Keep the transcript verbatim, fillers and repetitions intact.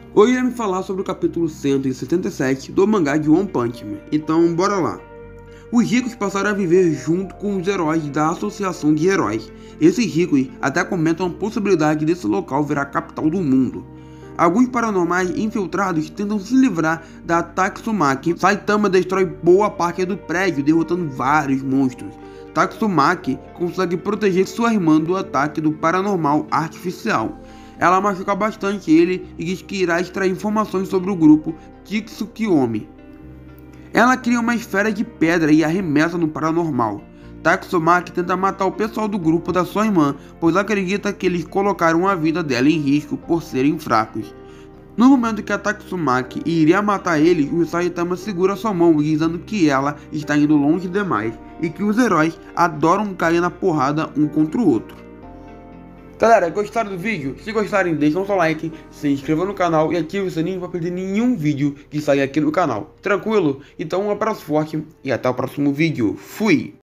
Hoje iremos falar sobre o capítulo cento e setenta e sete do mangá de One Punch Man, então bora lá. Os ricos passaram a viver junto com os heróis da Associação de Heróis. Esses ricos até comentam a possibilidade desse local virar a capital do mundo. Alguns paranormais infiltrados tentam se livrar da Tatsumaki. Saitama destrói boa parte do prédio, derrotando vários monstros. Tatsumaki consegue proteger sua irmã do ataque do paranormal artificial. Ela machuca bastante ele e diz que irá extrair informações sobre o grupo Kitsukiyomi. Ela cria uma esfera de pedra e arremessa no paranormal. Tatsumaki tenta matar o pessoal do grupo da sua irmã, pois acredita que eles colocaram a vida dela em risco por serem fracos. No momento que a Tatsumaki iria matar eles, o Saitama segura sua mão, dizendo que ela está indo longe demais e que os heróis adoram cair na porrada um contra o outro. Galera, gostaram do vídeo? Se gostarem, deixem seu like, se inscrevam no canal e ative o sininho para perder nenhum vídeo que sair aqui no canal. Tranquilo? Então um abraço forte e até o próximo vídeo. Fui!